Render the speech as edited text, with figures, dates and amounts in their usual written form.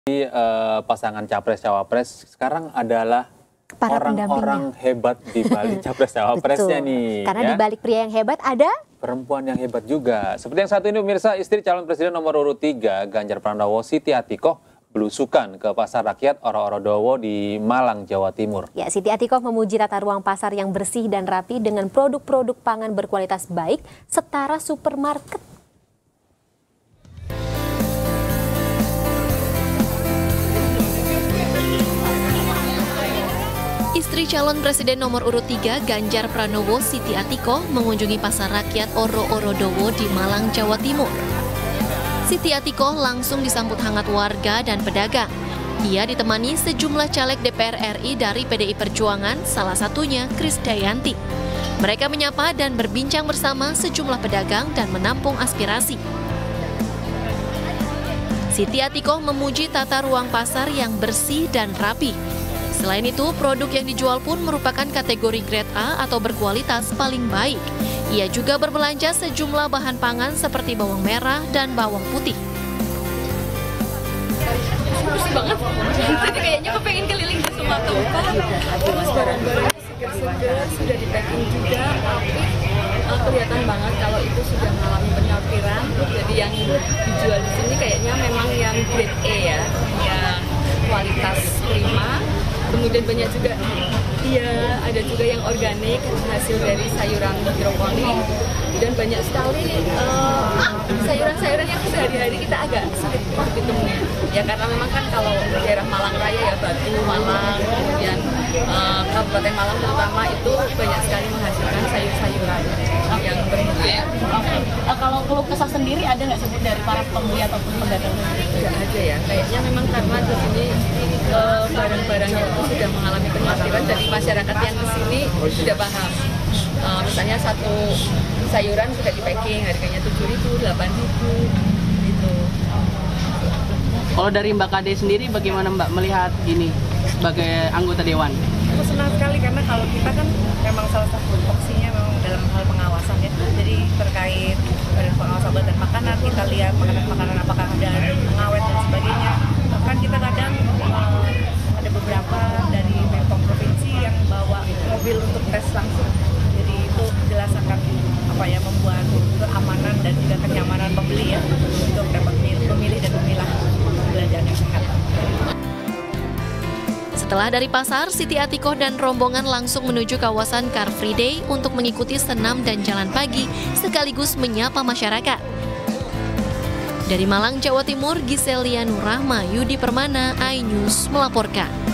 Pasangan capres-cawapres sekarang adalah para orang-orang hebat di balik capres-cawapresnya nih. Karena ya? di balik pria yang hebat ada perempuan yang hebat juga. Seperti yang satu ini pemirsa, istri calon presiden nomor urut 3 Ganjar Pranowo, Siti Atikoh, belusukan ke pasar rakyat Oro-Oro di Malang, Jawa Timur. Ya, Siti Atikoh memuji tata ruang pasar yang bersih dan rapi dengan produk-produk pangan berkualitas baik setara supermarket. Istri calon presiden nomor urut 3 Ganjar Pranowo, Siti Atikoh, mengunjungi pasar rakyat Oro-Oro di Malang, Jawa Timur. Siti Atikoh langsung disambut hangat warga dan pedagang. Ia ditemani sejumlah caleg DPR RI dari PDI Perjuangan, salah satunya Krisdayanti. Mereka menyapa dan berbincang bersama sejumlah pedagang dan menampung aspirasi. Siti Atikoh memuji tata ruang pasar yang bersih dan rapi. Selain itu, produk yang dijual pun merupakan kategori grade A atau berkualitas paling baik. Ia juga berbelanja sejumlah bahan pangan seperti bawang merah dan bawang putih. Bersih banget, jadi kayaknya kepengen keliling di semua tempat. Terus barang-barang segar-segar, sudah di packing juga, tapi kelihatan banget kalau itu sudah mengalami penyortiran. Jadi yang dijual di sini kayaknya memang yang grade A ya, yang kualitas prima. Kemudian banyak juga, ya ada juga yang organik, hasil dari sayuran hidroponik. Dan banyak sekali sayuran-sayuran yang sehari-hari kita agak sulit ditemukan. Ya karena memang kan kalau daerah Malang Raya ya, Batu, Malang, kemudian Kabupaten Malang terutama itu banyak sekali menghasilkan sayur-sayuran yang bermutu. Kalau keluh kesah sendiri ada nggak sebut dari para pembeli ataupun pedagang? Tidak ada ya, kayaknya memang karena di sini barang-barangnya itu sudah mengalami penyortiran, jadi masyarakat yang ke sini sudah paham. Misalnya satu sayuran sudah di packing, harganya 7.000, 8.000 gitu. Kalau dari Mbak Kade sendiri bagaimana Mbak melihat gini sebagai anggota dewan? Aku senang sekali karena kalau kita kan memang salah satu fungsinya memang dalam hal pengawasan ya. Jadi terkait badan pengawas obat dan makanan, kita lihat makanan-makanan apakah ada pengawet dan sebagainya. Bahkan kita kadang ada beberapa dari Pemprov provinsi yang bawa mobil untuk tes langsung. Jadi itu jelas akan membuat keamanan dan juga kenyamanan pembeli ya untuk dapat memilih dan memilah belanjaan yang sehat. Setelah dari pasar, Siti Atikoh dan rombongan langsung menuju kawasan Car Free Day untuk mengikuti senam dan jalan pagi sekaligus menyapa masyarakat. Dari Malang, Jawa Timur, Giselia Nurrahma, Yudi Permana, iNews melaporkan.